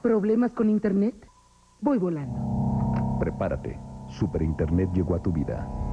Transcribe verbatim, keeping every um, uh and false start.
¿Problemas con Internet? Voy volando. Prepárate. Super Internet llegó a tu vida.